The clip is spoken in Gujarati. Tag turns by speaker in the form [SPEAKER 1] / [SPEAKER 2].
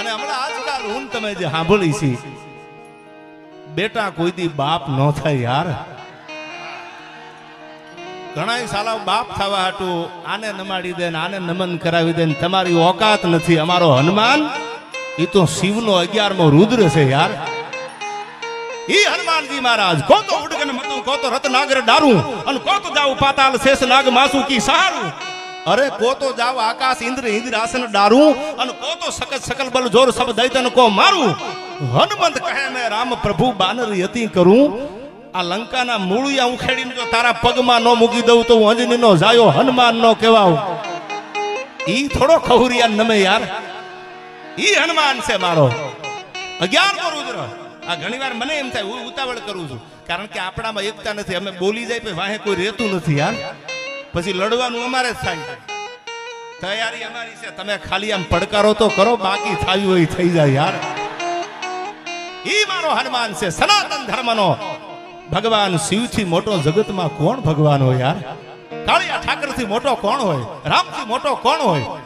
[SPEAKER 1] અને હમણાં આજકાલ હું તમે જે સાંભળી છે બેટા કોઈ દી બાપ ન થાય યાર. ઘણા સાલા બાપ થવા હાટું આને નમાડી દે ને આને નમન કરાવી દે ને તમારી ઓકાત નથી. અમારો હનુમાન એ તો શિવનો 11મો રુદ્ર છે યાર. ઈ હનુમાનજી મહારાજ કો તો ઉડગન મતું કો તો રત્નાગર ડારું અને કો તો જાવ પાતાલ શેષ નાગ માસુ કી સહારું. અરે કો તો જાવ આકાશ ઇન્દ્ર ઇન્દ્રાસન ડારું અને કો તો સકત સકલ બલ જોર સબ દૈતન કો મારું. હનુમંત કહે મેં રામ પ્રભુ બાનર યતિ કરું. આ લંકાના મૂળિયા ઉખેડીને જો તારા પગમાં ન મૂકી દઉં તો હું અંજનીનો જાયો હનુમાન નો કહેવાવ. ઈ થોડો ખહુરિયા નમે યાર. ઈ હનુમાન છે મારો 11મો રુદ્ર. આ ઘણીવાર મને એમ થાય હું ઉતાવળ કરું છું કારણ કે આપણામાં એકતા નથી. અમે બોલી જાય પછી વાહે કોઈ રહેતું નથી યાર. પછી લડવાનું અમારે જ થાય. તૈયારી અમારી છે. તમે ખાલી આમ પડકારો તો કરો બાકી થયું હોય થઈ જાય યાર. ઈ મારો હનુમાન છે સનાતન ધર્મનો. ભગવાન શિવથી મોટો જગતમાં કોણ ભગવાન હોય યાર? કાળિયા ઠાકરથી મોટો કોણ હોય? રામથી મોટો કોણ હોય?